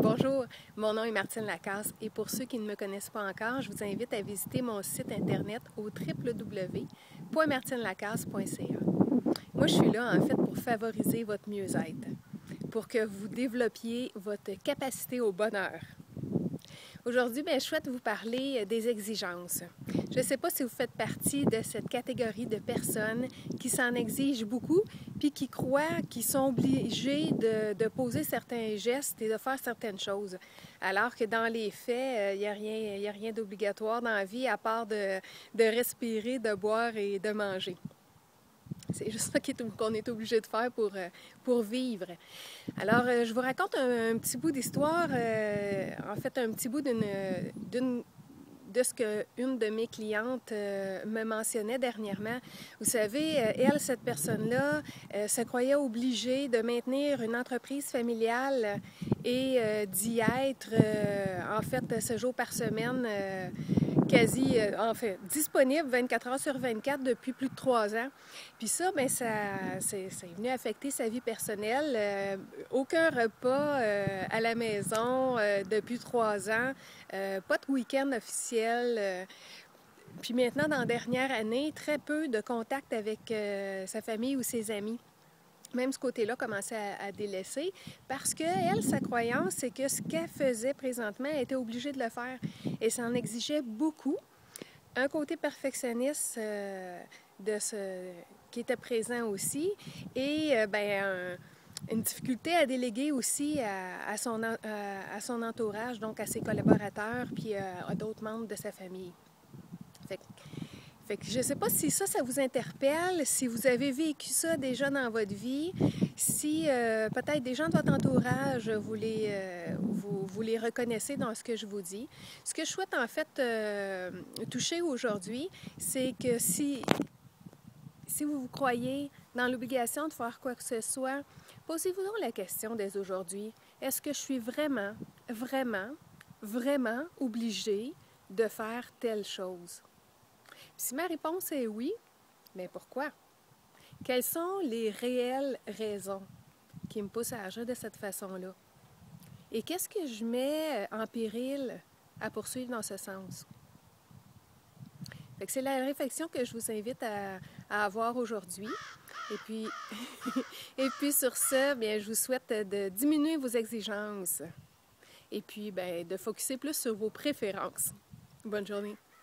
Bonjour, mon nom est Martine Lacasse et pour ceux qui ne me connaissent pas encore, je vous invite à visiter mon site internet au www.martinelacasse.ca. Moi, je suis là en fait pour favoriser votre mieux-être, pour que vous développiez votre capacité au bonheur. Aujourd'hui, je souhaite vous parler des exigences. Je ne sais pas si vous faites partie de cette catégorie de personnes qui s'en exigent beaucoup, puis qui croient qu'ils sont obligés de poser certains gestes et de faire certaines choses. Alors que dans les faits, il n'y a rien d'obligatoire dans la vie à part de respirer, de boire et de manger. C'est juste ça qu'on est obligé de faire pour vivre. Alors, je vous raconte un petit bout d'histoire, en fait, un petit bout de ce qu'une de mes clientes me mentionnait dernièrement. Vous savez, elle, cette personne-là, se croyait obligée de maintenir une entreprise familiale et d'y être, en fait, 7 jours par semaine, disponible 24 heures sur 24 depuis plus de 3 ans. Puis ça, c'est venu affecter sa vie personnelle. Aucun repas à la maison depuis 3 ans, pas de week-end officiel. Puis maintenant, dans la dernière année, très peu de contact avec sa famille ou ses amis. Même ce côté-là commençait à délaisser parce qu'elle, sa croyance, c'est que ce qu'elle faisait présentement, elle était obligée de le faire. Et ça en exigeait beaucoup. Un côté perfectionniste qui était présent aussi et une difficulté à déléguer aussi à son entourage, donc à ses collaborateurs puis à d'autres membres de sa famille. Fait que je ne sais pas si ça vous interpelle, si vous avez vécu ça déjà dans votre vie, si peut-être des gens de votre entourage, vous les reconnaissez dans ce que je vous dis. Ce que je souhaite en fait toucher aujourd'hui, c'est que si vous croyez dans l'obligation de faire quoi que ce soit, posez-vous donc la question dès aujourd'hui. Est-ce que je suis vraiment, vraiment, vraiment obligée de faire telle chose? Si ma réponse est oui, mais pourquoi? Quelles sont les réelles raisons qui me poussent à agir de cette façon-là? Et qu'est-ce que je mets en péril à poursuivre dans ce sens? Fait que c'est la réflexion que je vous invite à avoir aujourd'hui. Et puis, et puis sur ça, je vous souhaite de diminuer vos exigences et puis de focusser plus sur vos préférences. Bonne journée.